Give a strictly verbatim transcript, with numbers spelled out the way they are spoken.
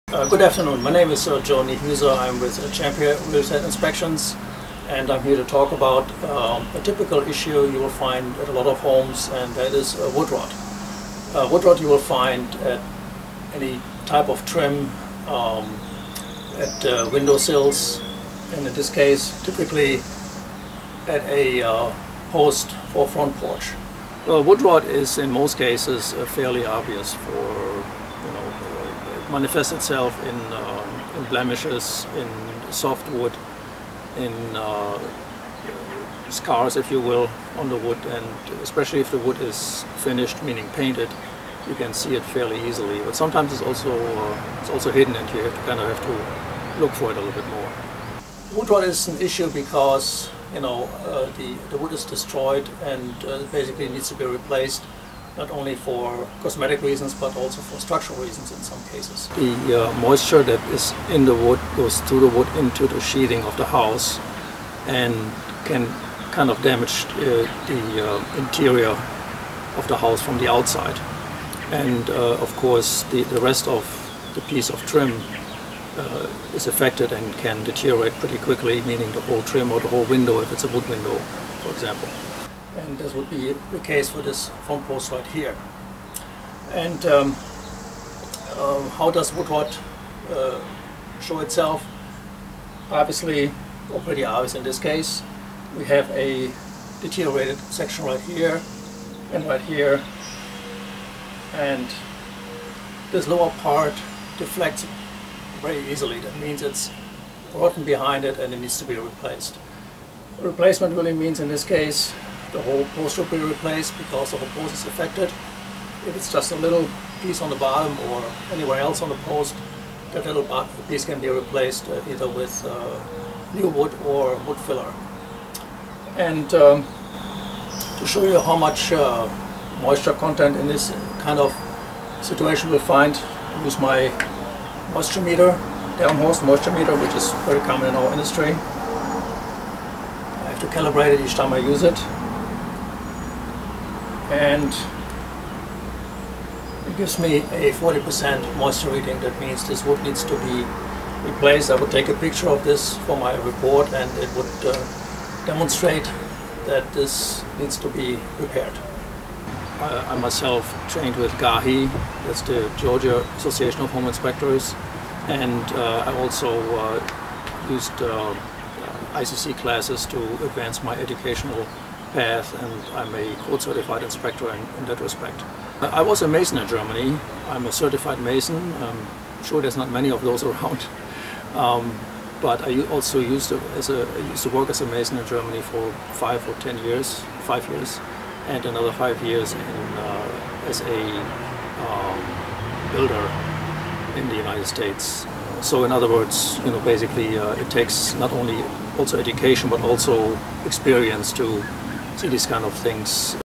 Uh, good afternoon. My name is uh, Joe Nieheuser. I'm with uh, Champion Real Estate Inspections, and I'm here to talk about um, a typical issue you will find at a lot of homes, and that is uh, wood rot. Uh, wood rot you will find at any type of trim, um, at uh, windowsills, and in this case, typically at a uh, post or front porch. Well, wood rot is in most cases uh, fairly obvious for, you know, it manifests itself in, uh, in blemishes, in soft wood, in uh, scars, if you will, on the wood, and especially if the wood is finished, meaning painted, you can see it fairly easily. But sometimes it's also uh, it's also hidden, and you have to kind of have to look for it a little bit more. Wood rot is an issue because you know uh, the the wood is destroyed and uh, basically needs to be replaced, not only for cosmetic reasons but also for structural reasons in some cases. The uh, moisture that is in the wood goes through the wood into the sheathing of the house and can kind of damage uh, the uh, interior of the house from the outside. And uh, of course the, the rest of the piece of trim uh, is affected and can deteriorate pretty quickly, meaning the whole trim or the whole window if it's a wood window, for example. And this would be the case for this front post right here. And um, um, how does wood rot uh, show itself? Obviously, or pretty obvious in this case, we have a deteriorated section right here and right here, and this lower part deflects very easily. That means it's rotten behind it and it needs to be replaced. Replacement really means in this case the whole post will be replaced because the whole post is affected. If it's just a little piece on the bottom or anywhere else on the post, that little piece can be replaced uh, either with uh, new wood or wood filler. And um, to show you how much uh, moisture content in this kind of situation we'll find, I use my moisture meter, downhorse moisture meter, which is very common in our industry. I have to calibrate it each time I use it. And it gives me a forty percent moisture reading. That means this wood needs to be replaced. I would take a picture of this for my report, and it would uh, demonstrate that this needs to be repaired. I, I myself trained with G A H I, that's the Georgia Association of Home Inspectors, and uh, I also uh, used uh, I C C classes to advance my educational path, and I'm a code certified inspector in, in that respect. I was a mason in Germany. I'm a certified mason. I'm sure there's not many of those around. Um, but I also used to, as a, I used to work as a mason in Germany for five or ten years, five years, and another five years in, uh, as a um, builder in the United States. So in other words, you know, basically uh, it takes not only also education but also experience to see these kind of things